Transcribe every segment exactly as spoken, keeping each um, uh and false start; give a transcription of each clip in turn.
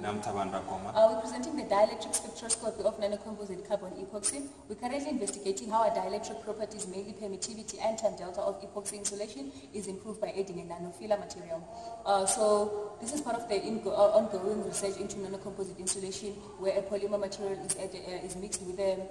I'm Thabang, Rakoma. Uh, we're presenting the dielectric spectroscopy of nanocomposite carbon epoxy. We're currently investigating how a dielectric properties, mainly permittivity and time delta of epoxy insulation, is improved by adding a nanofiller material. Uh, so this is part of the uh, ongoing research into nanocomposite insulation, where a polymer material is, added, uh, is mixed with a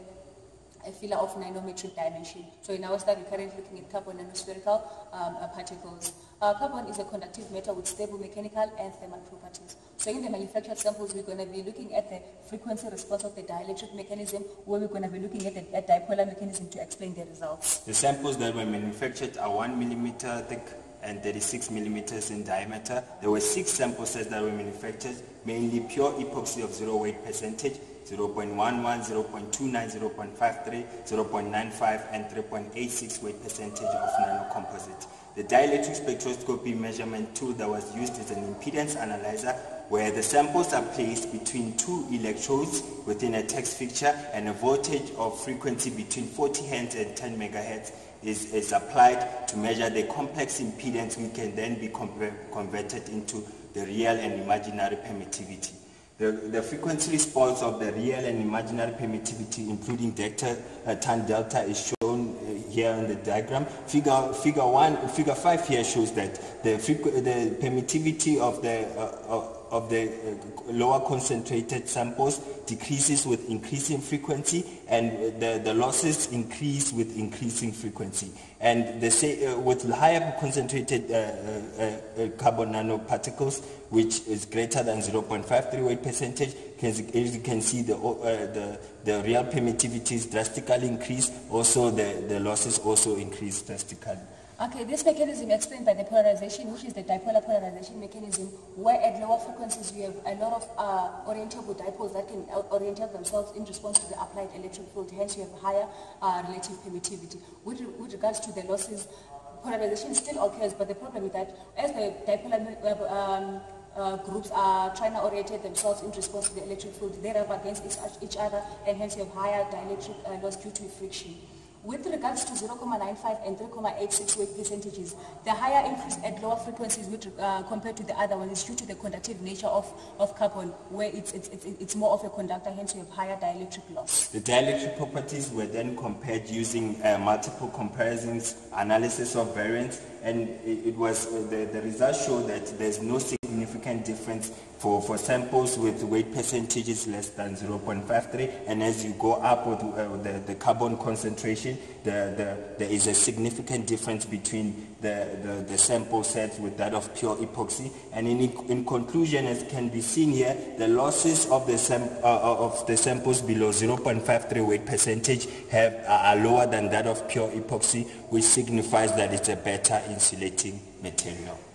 a filler of nanometric dimension. So in our study, we're currently looking at carbon nanospherical um, uh, particles. Uh, carbon is a conductive metal with stable mechanical and thermal properties. So in the manufactured samples, we're going to be looking at the frequency response of the dielectric mechanism, where we're going to be looking at the at dipolar mechanism to explain the results. The samples that were manufactured are one millimeter thick and thirty-six millimeters in diameter. There were six sample sets that were manufactured, mainly pure epoxy of zero weight percentage, zero point one one, zero point two nine, zero point five three, zero point nine five, and three point eight six weight percentage of nanocomposite. The dielectric spectroscopy measurement tool that was used is an impedance analyzer, where the samples are placed between two electrodes within a text fixture, and a voltage of frequency between forty hertz and ten megahertz is, is applied to measure the complex impedance, which can then be conver converted into the real and imaginary permittivity. The, the frequency response of the real and imaginary permittivity, including delta, uh, tan delta, is shown uh, here in the diagram. Figure, figure one, figure five here shows that the, the permittivity of the uh, of the uh, lower concentrated samples decreases with increasing frequency, and the, the losses increase with increasing frequency. And the say, uh, with higher concentrated uh, uh, uh, carbon nanoparticles, which is greater than zero point five three weight percentage, as you can see, the, uh, the, the real permittivities drastically increase. Also, the, the losses also increase drastically. Okay, this mechanism explained by the polarization, which is the dipolar polarization mechanism, where at lower frequencies we have a lot of uh, orientable dipoles that can orientate themselves in response to the applied electric field. Hence, you have higher uh, relative permittivity. With, re with regards to the losses, polarization still occurs, but the problem is that as the dipolar um, uh, groups are trying to orientate themselves in response to the electric field, they rub against each other, and hence you have higher dielectric uh, loss due to friction. With regards to zero point nine five and three point eight six weight percentages, the higher increase at lower frequencies with, uh, compared to the other one is due to the conductive nature of, of carbon, where it's, it's, it's, it's more of a conductor, hence you have higher dielectric loss. The dielectric properties were then compared using uh, multiple comparisons, analysis of variance, and it, it was uh, the, the results show that there's no significant difference for, for samples with weight percentages less than zero point five three, and as you go up with uh, the, the carbon concentration, the, the, there is a significant difference between the, the, the sample sets with that of pure epoxy. And in, in conclusion, as can be seen here, the losses of the, sam uh, of the samples below zero point five three weight percentage have, are lower than that of pure epoxy, which signifies that it's a better insulating material.